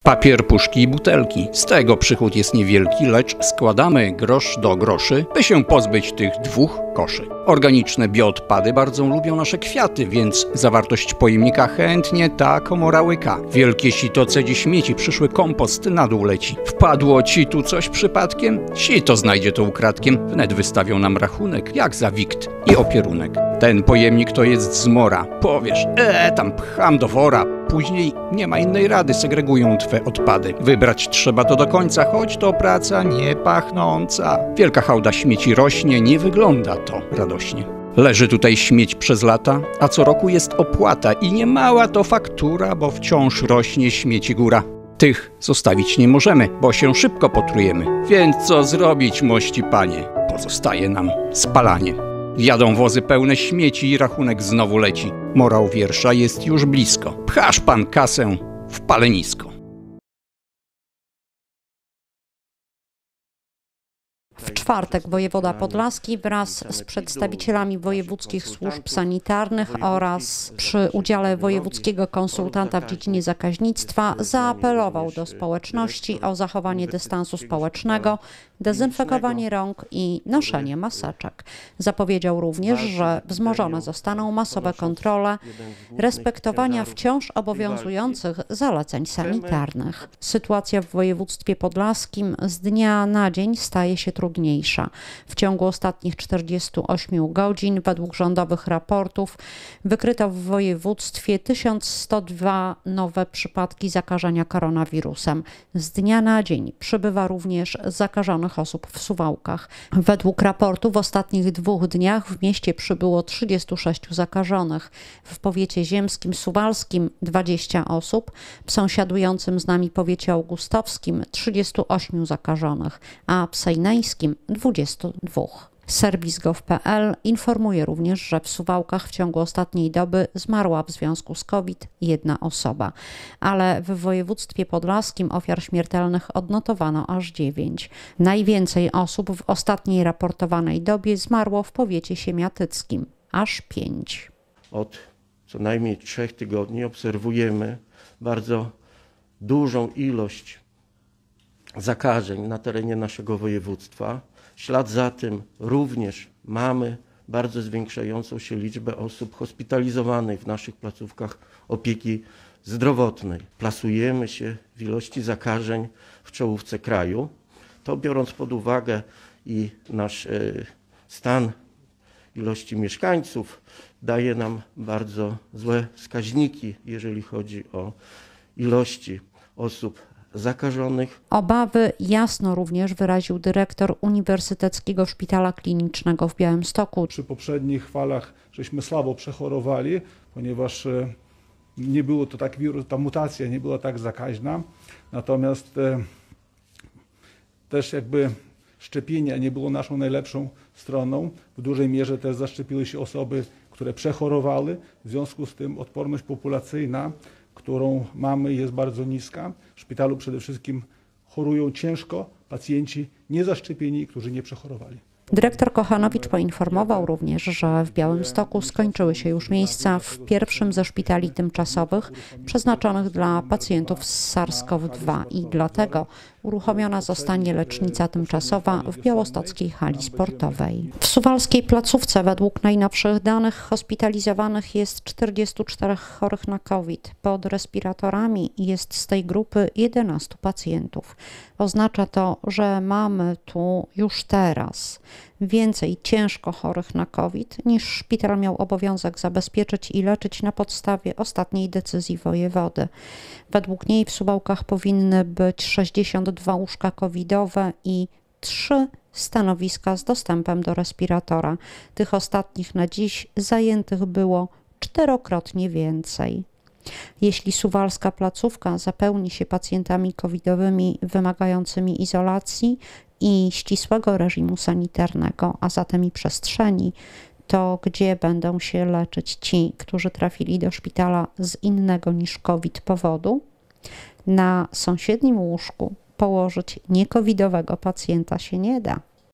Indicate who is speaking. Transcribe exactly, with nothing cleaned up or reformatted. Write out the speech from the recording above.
Speaker 1: Papier, puszki i butelki. Z tego przychód jest niewielki, lecz składamy grosz do groszy, by się pozbyć tych dwóch koszy. Organiczne bioodpady bardzo lubią nasze kwiaty, więc zawartość pojemnika chętnie ta komora łyka. Wielkie sito cedzi śmieci, przyszły kompost na dół leci. Wpadło ci tu coś przypadkiem? Sito znajdzie to ukradkiem. Wnet wystawią nam rachunek, jak za wikt i opierunek. Ten pojemnik to jest zmora. Powiesz, eee, tam pcham do wora. Później nie ma innej rady, segregują twe odpady. Wybrać trzeba to do końca, choć to praca nie pachnąca. Wielka hałda śmieci rośnie, nie wygląda to radośnie. Leży tutaj śmieć przez lata, a co roku jest opłata i nie mała to faktura, bo wciąż rośnie śmieci góra. Tych zostawić nie możemy, bo się szybko potrujemy. Więc co zrobić, mości panie? Pozostaje nam spalanie. Jadą wozy pełne śmieci i rachunek znowu leci. Morał wiersza jest już blisko. Pchasz pan kasę w palenisko.
Speaker 2: W czwartek wojewoda podlaski wraz z przedstawicielami wojewódzkich służb sanitarnych oraz przy udziale wojewódzkiego konsultanta w dziedzinie zakaźnictwa zaapelował do społeczności o zachowanie dystansu społecznego, dezynfekowanie rąk i noszenie maseczek. Zapowiedział również, że wzmożone zostaną masowe kontrole respektowania wciąż obowiązujących zaleceń sanitarnych. Sytuacja w województwie podlaskim z dnia na dzień staje się trudniejsza. W ciągu ostatnich czterdziestu ośmiu godzin według rządowych raportów wykryto w województwie tysiąc sto dwa nowe przypadki zakażenia koronawirusem. Z dnia na dzień przybywa również zakażonych osób w Suwałkach. Według raportu w ostatnich dwóch dniach w mieście przybyło trzydziestu sześciu zakażonych. W powiecie ziemskim suwalskim dwadzieścia osób, w sąsiadującym z nami powiecie augustowskim trzydziestu ośmiu zakażonych, a w sejneńskim dwudziestu dwóch. Serwis gov kropka pe el informuje również, że w Suwałkach w ciągu ostatniej doby zmarła w związku z COVID jedna osoba, ale w województwie podlaskim ofiar śmiertelnych odnotowano aż dziewięć. Najwięcej osób w ostatniej raportowanej dobie zmarło w powiecie siemiatyckim, aż pięć.
Speaker 3: Od co najmniej trzech tygodni obserwujemy bardzo dużą ilość zakażeń na terenie naszego województwa. W ślad za tym również mamy bardzo zwiększającą się liczbę osób hospitalizowanych w naszych placówkach opieki zdrowotnej. Plasujemy się w ilości zakażeń w czołówce kraju. To biorąc pod uwagę i nasz stan ilości mieszkańców, daje nam bardzo złe wskaźniki, jeżeli chodzi o ilości osób zakażonych.
Speaker 2: Obawy jasno również wyraził dyrektor Uniwersyteckiego Szpitala Klinicznego w Białymstoku.
Speaker 4: Przy poprzednich falach żeśmy słabo przechorowali, ponieważ nie było to tak wirus, ta mutacja nie była tak zakaźna. Natomiast też jakby szczepienia nie było naszą najlepszą stroną. W dużej mierze też zaszczepiły się osoby, które przechorowały. W związku z tym odporność populacyjna, którą mamy, jest bardzo niska. W szpitalu przede wszystkim chorują ciężko pacjenci niezaszczepieni, którzy nie przechorowali.
Speaker 2: Dyrektor Kochanowicz poinformował również, że w Białymstoku skończyły się już miejsca w pierwszym ze szpitali tymczasowych przeznaczonych dla pacjentów z SARS CoV dwa i dlatego uruchomiona zostanie lecznica tymczasowa w białostockiej hali sportowej. W suwalskiej placówce według najnowszych danych hospitalizowanych jest czterdziestu czterech chorych na COVID. Pod respiratorami jest z tej grupy jedenastu pacjentów. Oznacza to, że mamy tu już teraz więcej ciężko chorych na COVID niż szpital miał obowiązek zabezpieczyć i leczyć na podstawie ostatniej decyzji wojewody. Według niej w Suwałkach powinny być sześćdziesiąt dwa łóżka covidowe i trzy stanowiska z dostępem do respiratora. Tych ostatnich na dziś zajętych było czterokrotnie więcej. Jeśli suwalska placówka zapełni się pacjentami covidowymi wymagającymi izolacji i ścisłego reżimu sanitarnego, a zatem i przestrzeni, to gdzie będą się leczyć ci, którzy trafili do szpitala z innego niż COVID powodu? Na sąsiednim łóżku położyć niekowidowego pacjenta się nie da.